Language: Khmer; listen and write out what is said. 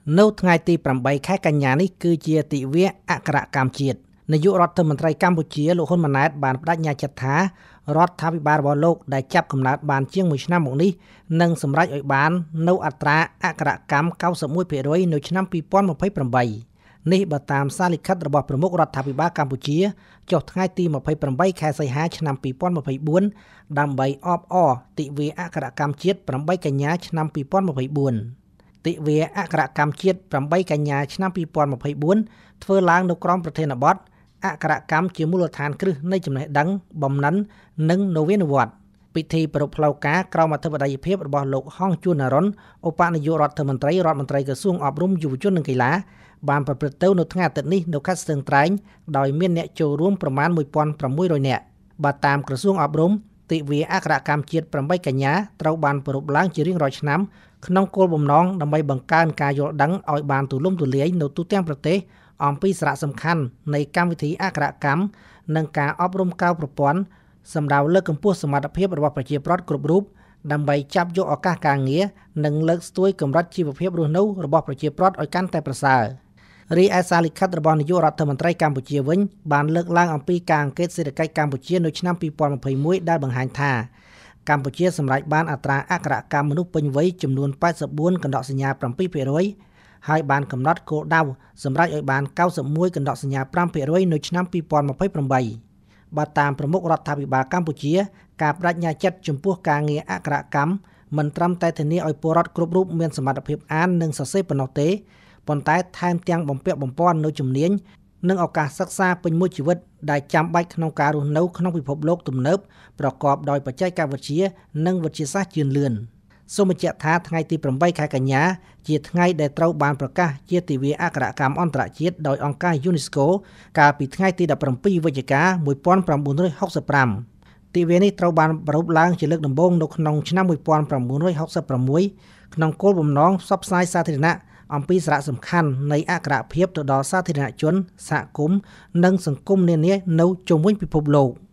នៅថ្ងៃទី8ខែកញ្ញានេះគឺជាទិវាអក្សរកម្មជាតិនាយករដ្ឋមន្ត្រីកម្ពុជាលោកហ៊ុនម៉ាណែតបានបដិញ្ញាចិត្តថារដ្ឋាភិបាលរបស់លោកដែលចាប់កំណើតបានជាង1ឆ្នាំមកនេះនឹងសម្រេចឲ្យបាននៅអត្រាអក្សរកម្ម 91% នៅឆ្នាំ2028នេះបើតាមសារលិខិតរបស់ប្រមុខរដ្ឋាភិបាលកម្ពុជាចុះថ្ងៃទី28ខែសីហាឆ្នាំ2024ដើម្បីអបអរទិវាអក្សរកម្មជាតិ8កញ្ញាឆ្នាំ2024ទិវាអក្សរកម្មជាតិ8កញ្ញាឆ្នាំ2024ធ្វើឡើងនៅក្រោមប្រធានបទអក្សរកម្មជាមូលដ្ឋានគ្រឹះនៃចំណេះដឹងបំណិននិងនវានុវត្តន៍ពិធីប្រារព្ធផ្លូវការក្រមអធិបតីភាពរបស់លោកហងជួននរុនឧបនាយករដ្ឋមន្ត្រីក្រសួងអប់រំយុវជននិងកីឡាបានប្រព្រឹត្តទៅនៅថ្ងៃអាទិត្យនេះនៅខេត្តស្ទឹងត្រែងដោយមានអ្នកចូលរួមប្រមាណ 1600 នាក់បាទតាមក្រសួងអប់រំទិវាអក្សរកម្មជាតិ8កញ្ញាត្រូវបានប្រារព្ធឡើងជារៀងរាល់ឆ្នាំក្នុងគោលបំណងដើម្បីបង្កើនការយល់ដឹងឲ្យបានទូលំទូលាយនៅទូទាំងប្រទេសអំពីសារៈសំខាន់នៃកម្មវិធីអក្សរកម្មនិងការអប់រំក្រៅប្រព័ន្ធសម្រាប់លើកកម្ពស់សមត្ថភាពរបស់ប្រជាពលរដ្ឋគ្រប់រូបដើម្បីចាប់យកឱកាសការងារនិងលើកស្ទួយកម្រិតជីវភាពរស់នៅរបស់ប្រជាពលរដ្ឋឲ្យកាន់តែប្រសើររីឯសារលិខិតរបស់នាយករដ្ឋមន្ត្រីកម្ពុជាវិញបានលើកឡើងអំពីការអង្កេតសេដ្ឋកិច្ចកម្ពុជានៅឆ្នាំ2021ដែលបង្ហាញថាកម្ពុជាសម្រេចបានអត្រាអក្សរកម្មមនុស្សពេញវ័យចំនួន 84 កណ្ដកសញ្ញា 7% ហើយបានកំណត់គោលដៅសម្រេចឲ្យបាន 91 កណ្ដកសញ្ញា 5% នៅឆ្នាំ2028បើតាមប្រមុខរដ្ឋាភិបាលកម្ពុជាការបដិញ្ញាចិត្តចំពោះការងារអក្សរកម្មមិនត្រឹមតែធានាឲ្យពលរដ្ឋគ្រប់រូបមានសមត្ថភាពអាននិងសរសេរប៉ុណ្ណោះទេប៉ុន្តែថែមទាំងបំពាក់បំពាន់នូវជំនាញនិងឱកាសសិក្សាពេញមួយជីវិតដែលចាំបាច់ក្នុងការរស់នៅក្នុងពិភពលោកទំនើបប្រកបដោយបច្ចេកវិទ្យានិងវិទ្យាសាស្ត្រជឿនលឿនសូមបញ្ជាក់ថាថ្ងៃទី8ខែកញ្ញាជាថ្ងៃដែលត្រូវបានប្រកាសជាទិវាអក្សរកម្មអន្តរជាតិដោយអង្គការ UNESCO កាលពីថ្ងៃទី17វិច្ឆិកា1965ទិវានេះត្រូវបានប្រារព្ធឡើងជាលើកដំបូងនៅក្នុងឆ្នាំ1966ក្នុងគោលបំណងផ្សព្វផ្សាយសាធារណៈអំពីសារៈសំខាន់នៃអក្សរភាពទៅដល់សាធារណជនសហគមន៍និងសង្គមនានានៅជុំវិញពិភពលោក